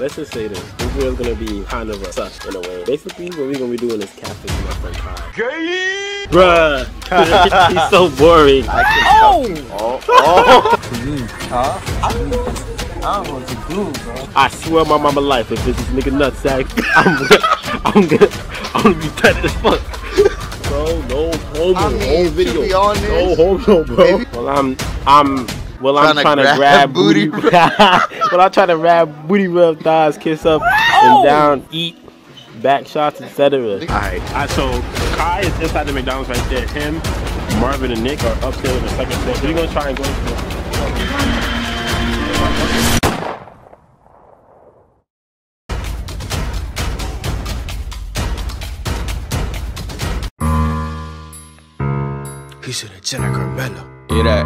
Let's just say this video is gonna be kind of a sus in a way. Basically, what we're gonna be doing is catfishing my friend Kai. Gay! Bruh! He's so boring. Huh? I don't know what to do, bro. I swear on my mama life, if this is nigga nutsack, I'm gonna be tight as fuck. Bro, no homo, whole video. No homo, bro. Maybe. Well, I'm trying to grab booty. Well, I'm trying to grab booty rub, thighs, kiss up and down, eat, back shots, etc. Alright, so Kai is inside the McDonald's right there. Him, Marvin, and Nick are upstairs on the second floor. So we're gonna try and go into Piece of the Jenna Carmelo. Hear that.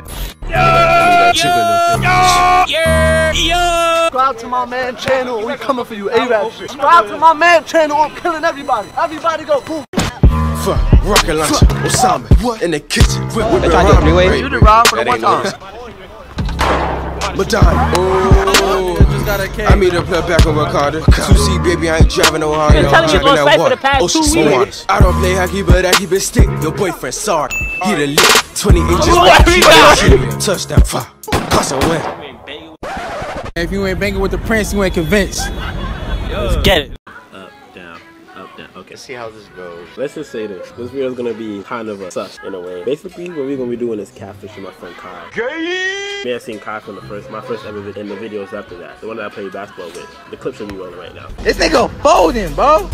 Subscribe to my man channel. We coming for you, A-Rap shit. Subscribe to my man channel. I'm killing everybody. Everybody go boom. Fuck, rocket launcher, Osama, what? In the kitchen, whipping around me. You did rob for the one time. Madonna, I meet up back on Ricardo. 2C, baby, I ain't driving no hard. You're telling me you're going to fight for the past 2 weeks. I don't play hockey, but I keep it stick. Your boyfriend, sorry. He the lit, 20 inches. Touchdown, fire, pass and win. If you ain't banging with the prince, you ain't convinced. Let's get it. Up, down, okay. Let's see how this goes. Let's just say this video is gonna be kind of a sus in a way. Basically, what we're gonna be doing is catfishing my friend Kai. You may have seen Kai from my first ever video, and the videos after that. The one that I played basketball with. The clip should be rolling right now. This nigga folding, bro.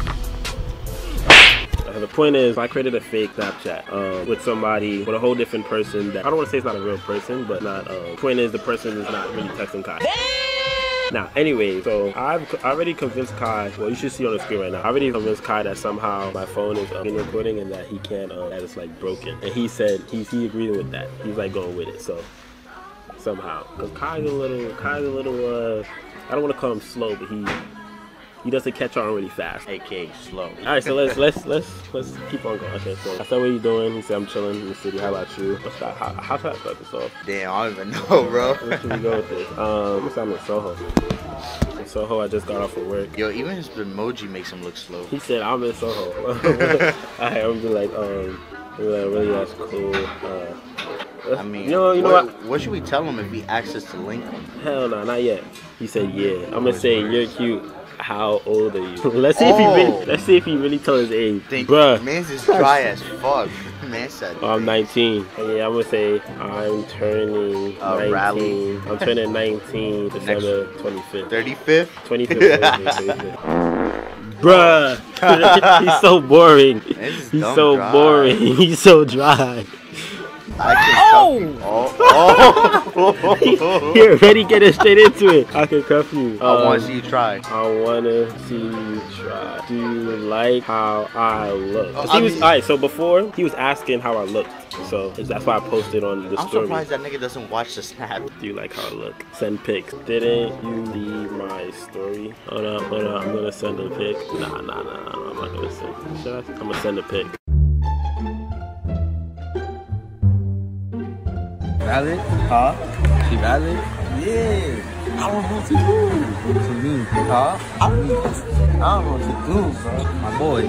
The point is, I created a fake Snapchat with somebody, with a whole different person that I don't want to say it's not a real person, but not. The point is, the person is not really texting Kai. Now, anyway, so I've already convinced Kai. Well, you should see on the screen right now. I already convinced Kai that somehow my phone is in recording and that he can't. That it's like broken. And he said he agreed with that. He's like going with it. So somehow, because Kai's a little. I don't want to call him slow, but he doesn't catch on really fast. AKA slow. Alright, so let's keep on going. Okay, so I said, what are you doing? He said, I'm chilling in the city. How about you? How should I start this off? Damn, I don't even know, bro. Where should we go with this? I'm in Soho. In Soho, I just got off of work. Yo, even his emoji makes him look slow. He said, I'm in Soho. Alright, I'm gonna be like, really, that's cool. I mean, you know what? What should we tell him if he asks us to link him? Hell no, not yet. He said, yeah. I'm gonna say, you're cute. How old are you? Let's see if he really told his age. Bruh. Man's is dry as fuck. Man said. I'm 19. Yeah, I'm gonna say I'm turning 19. I'm turning 19 December 25th. 35th? 25th. Bruh. He's so boring. He's so boring. He's so dry. He already getting straight into it. I can cuff you. I want to see you try. I want to see you try. Do you like how I look? Alright, so before, he was asking how I looked. So that's why I posted on the story. I'm surprised that nigga doesn't watch the snap. Do you like how I look? Send pics. Didn't you see my story? Hold on. I'm going to send a pic. Nah. I'm not going to send. Should I? I'm going to send a pic. Valid? Huh? She valid? Yeah. I don't know what to do. What you mean? Huh? I don't know what to do, bro. My boy.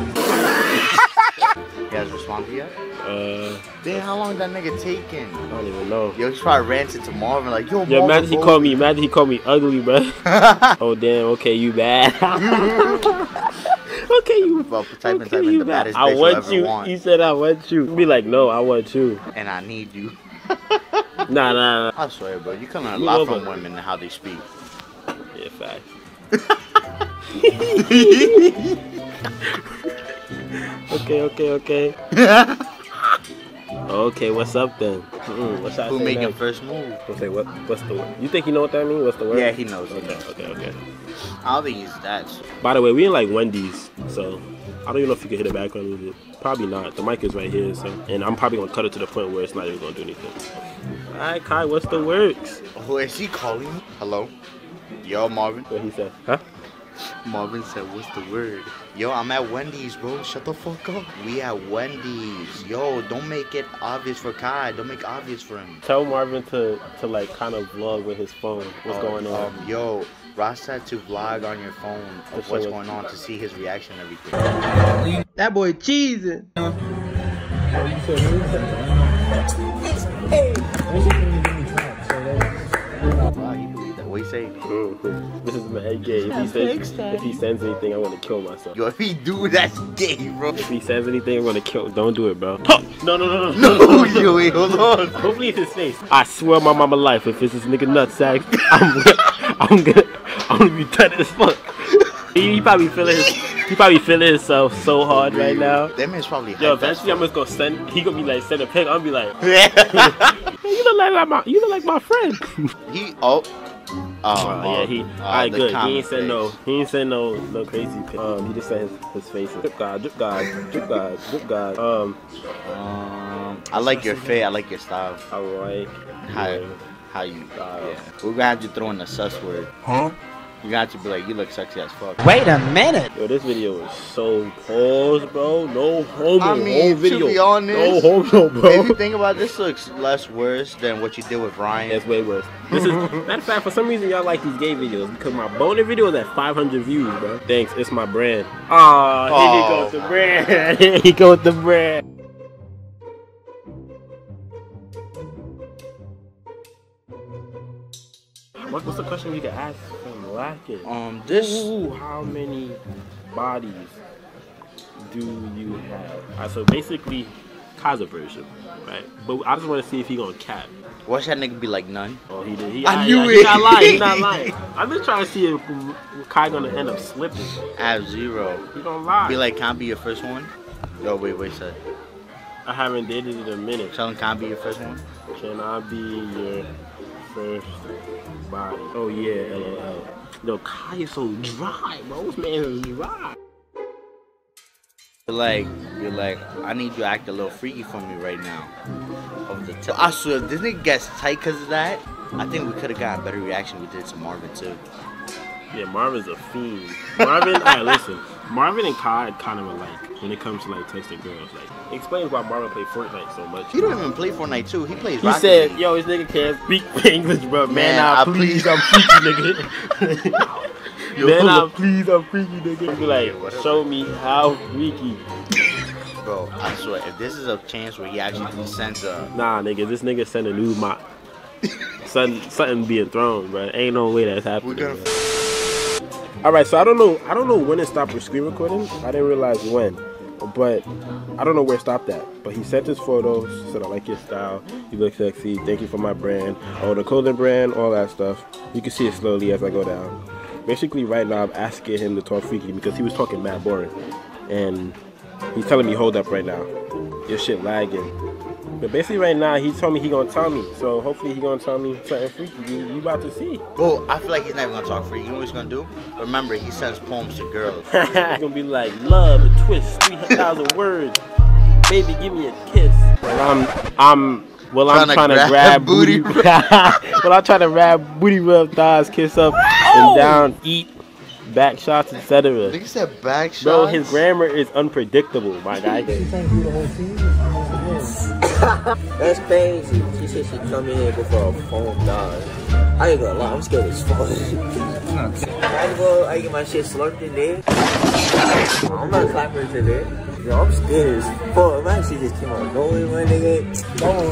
He hasn't responded yet? Damn, how long that nigga taking? I don't even know. Yo, he's probably ranting to Marvin like, yo, Marvin. Imagine he called me ugly, bro. Oh damn, okay, you bad. Okay, you. Well, type in the baddest I bitch want you you. ever want. He said I want you. Be like, no, I want you. And I need you. Nah. I swear, bro, you can learn a lot from women and how they speak. Yeah, facts. Okay. Okay, what's up then? What's that? Who making first move? Okay, what's the word? You think you know what that means? What's the word? Yeah, he knows. Okay. I don't think he's that. By the way, we in like Wendy's, so I don't even know if you can hear the background music. Probably not. The mic is right here, so and I'm probably gonna cut it to the point where it's not even gonna do anything. Alright, Kai, what's the works? Who is he calling me? Hello? Yo, Marvin. What he said? Huh? Marvin said, what's the word? Yo, I'm at Wendy's, bro. Shut the fuck up. We at Wendy's. Yo, don't make it obvious for Kai. Don't make it obvious for him. Tell Marvin to like kind of vlog with his phone. What's going on? Yo, Ross said to vlog on your phone of what's going on to see his reaction and everything. That boy cheesing. Wow, he believed that. What you say? This is my AK. If he sends anything, I want to kill myself. Yo, if he do, that's gay, bro. If he sends anything, I'm gonna kill. Don't do it, bro. No. No, yo, wait, hold on. Hopefully it's his face. I swear on my mama life, if it's this nigga nutsack, I'm gonna be tight as fuck. He probably feeling himself so hard right now. That man's probably Yo, eventually I'm just gonna send. He gonna be like, send a pic. I'm gonna be like, hey, you look like my friend. Yeah, he. Alright, good. He ain't said no. He ain't said no crazy pic. He just said his face. Drip God. I like your fit. I like your style. Alright. How you? Yeah. We're gonna have to throw in the sus word. Huh? You got to be like, you look sexy as fuck. Wait a minute. Yo, this video is so pause, bro. No homo. I mean, video. to be honest, no homo, bro. If you think about it, this looks less worse than what you did with Ryan. It's way worse. This is matter of fact, for some reason y'all like these gay videos because my boner video is at 500 views, bro. Thanks, it's my brand. Here he goes the brand. Here he goes the brand. What's the question we could ask from Lacking? How many bodies do you have? Alright, so basically, Kaiser version, right? But I just want to see if he gonna cap. Watch that nigga be like none. Oh, he did. I knew it. He's not lying. He's not lying. I'm just trying to see if Kai gonna end up slipping. At 0. He don't lie. Be like, can I be your first one? Yo, wait, sir. I haven't dated in a minute. Tell him, can I be your first one? Can I be your first body? Oh yeah, LOL. Yo, Kai is so dry, bro. This man is dry. You're like, I need you to act a little freaky for me right now. Over the top. I swear, if this nigga gets tight because of that, I think we could have gotten a better reaction we did to Marvin too. Yeah, Marvin's a fiend. Alright, listen. Marvin and Kai kind of alike when it comes to like texting girls. Like, explains why Marvin played Fortnite so much. He don't even play Fortnite too. He plays. He said, "Yo, this nigga can't speak English, bro. Man, please, I'm freaky, nigga. Please, I'm freaky, nigga." Be like, show me how freaky. Bro, I swear, if this is a chance where he actually sends a... Nah, nigga, this nigga send a nude mop. Something being thrown, bro. Ain't no way that's happening. Alright, so I don't know when it stopped screen recording. I didn't realize when. But I don't know where it stopped at. But he sent his photos, said I like your style, you look sexy, thank you for my brand, oh the clothing brand, all that stuff. You can see it slowly as I go down. Basically right now I'm asking him to talk freaky because he was talking mad boring. And he's telling me hold up right now. Your shit lagging. But basically right now he told me he gonna tell me. So hopefully he gonna tell me something freaky. You about to see. Bro, I feel like he's never gonna talk freaky. You know what he's gonna do? Remember, he sends poems to girls. He's gonna be like, love, a twist, 3,000 words. Baby, give me a kiss. I'm trying to grab booty. I'm trying to grab booty, rub thighs, kiss up and down, eat, back shots, etc. Nigga said back shots? Bro, his grammar is unpredictable, my guy. That's crazy. She said she'd come in here for a phone dog. I ain't gonna lie, I'm scared as fuck. I get my shit slurped in there. I'm not clapping today. Yo, I'm scared as fuck. My shit just came out going, my nigga. Yo,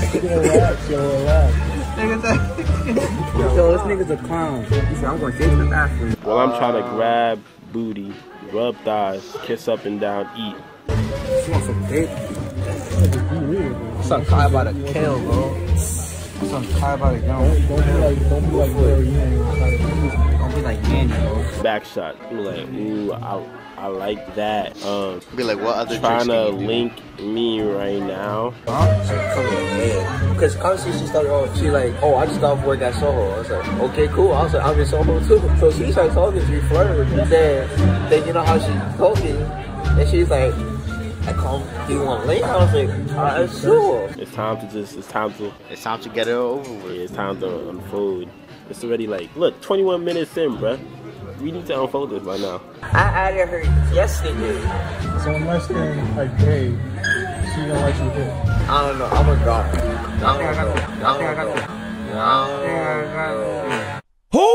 this nigga's a clown. He said, I'm gonna get to the bathroom. Well, I'm trying to grab booty, rub thighs, kiss up and down, eat. She wants some dick. Some Kai about to kill, bro. Some Kai about to go. Don't be like Manny, bro. Back shot. I'm like, ooh, I like that. Be like, what other trying to link me right now? Because conversation started off, she like, oh, I just got off work at Soho. I was like, okay, cool. I was like, I'm in Soho too. So she started talking to me, flirting. Then you know how she's talking, and she's like, do you want to link? I was like, sure. It's time to get it over with. Yeah, it's time to unfold. It's already like, look, 21 minutes in, bruh. We need to unfold this by now. I added her yesterday. So in less than like day, she gonna let you hit. I don't know. I'm a god. Who?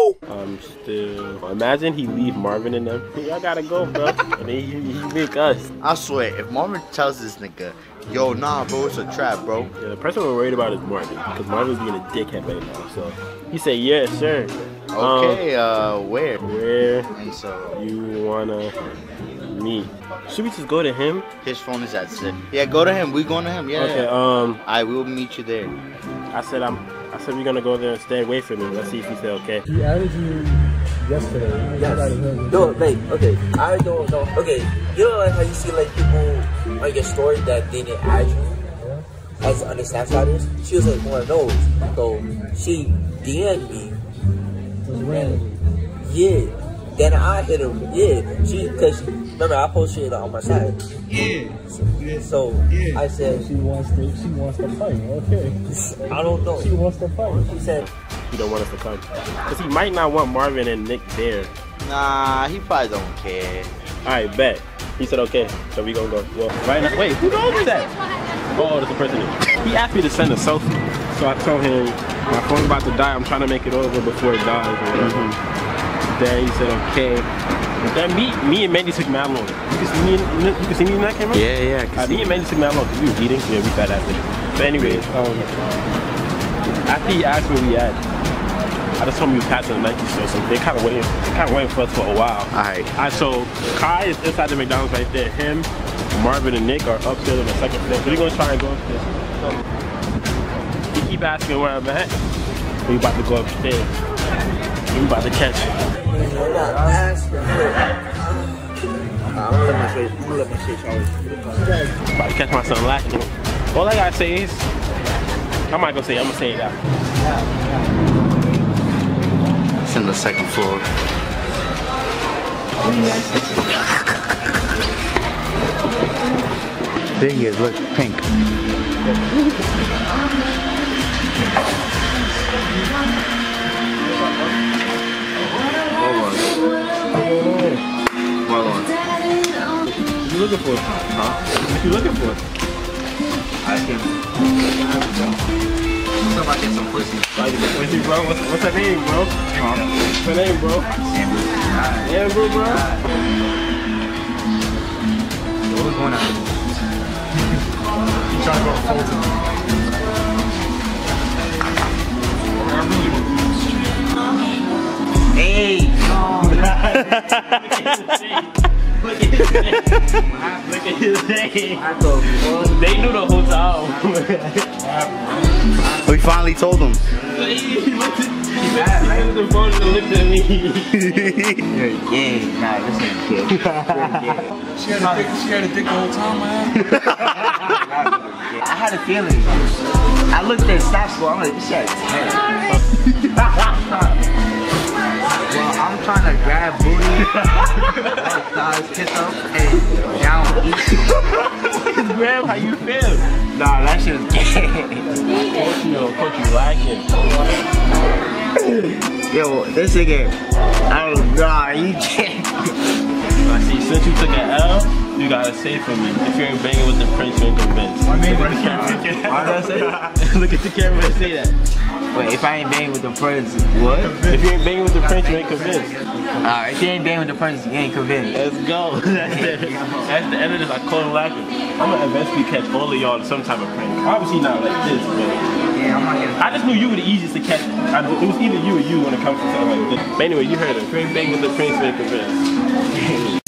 I'm still. Imagine he leave Marvin and them. Y'all gotta go, bro. And then he make us. I swear, if Marvin tells this nigga, yo, nah, bro, it's a trap, bro. Yeah, the person we're worried about is Marvin, because Marvin's being a dickhead right now. So he said, yeah, sure. Okay, where? Where And so you wanna meet? Should we just go to him? his phone is at 6. Yeah, go to him. We going to him. Yeah. Okay. I will meet you there. I said we're gonna go there and stay away from him. Let's see if he said okay. He added you yesterday. Yes. No, like, okay, I don't know. Okay, you know like how you see like people on your story that they didn't add you as under Snapchatters? She was like one of those. So she DM'd me. It was random. Yeah. Then I hit her. Yeah. Cause remember I posted it on my side. Yeah. So I said She wants to fight. Okay. I don't know. She wants to fight. She said He don't want us to come, cause he might not want Marvin and Nick there. Nah, he probably don't care. All right, bet. He said okay, so we gonna go. Well, right now. Wait, who knows that? Oh, there's a person. He asked me to send a selfie, so I told him my phone's about to die. I'm trying to make it over before it dies or whatever. Then he said okay. But then me and Mandy took mad long. You can see me in that camera? Yeah. Me and Mandy took mad long because we was eating. Yeah, we fat after. But anyways, after he asked where we at, I just told him we was passing the Nike store, so they kind of waiting for us for a while. Alright. So Kai is inside the McDonald's right there. Him, Marvin, and Nick are upstairs on the second floor. So we're gonna try and go upstairs. So, he keep asking where I'm at. We about to go upstairs. We about to catch him. I'm gonna let my shit show. About to catch my son lacking. All I gotta say is, I'm not gonna say it, I'm gonna say it out. It's in the second floor. Thing is, look, pink. Hold on. What you looking for? What you looking for? I can. What's up? I get some pussy. What's your bro? What's her name, bro? What's her name, bro? Amber, bro. What's going on? You trying to go to Fulton. Hey! Look at his name. They knew the whole time. We finally told them. He looked at the phone and looked at me. You're gay. Nah, this ain't gay. She had a dick the whole time, man. I had a feeling. I looked at Snap Score, I'm like, this shit is well, I'm trying to grab booty, thighs, kiss up, and down eat. Graham, how you feel? Nah, that shit is gay. Coach, you lacking. Yo, this nigga, I don't know, you can't. I see, since you took an L, you gotta say for me. If you ain't banging with the prince, you ain't convinced. Why did I say that? Look at the camera and say that. Wait, if I ain't banging with the prince, what? If you ain't banging with the prince, you ain't convinced. Alright, if you ain't banging with the prince, you ain't convinced. Let's go. That's the end of this. I call him lacking. I'm gonna eventually catch all of y'all in some type of prank. Obviously not like this, but Yeah, I'm not getting. I just knew you were the easiest to catch. It was either you or you when it comes to something like this. But anyway, you heard it. If you ain't banging with the prince, you ain't convinced.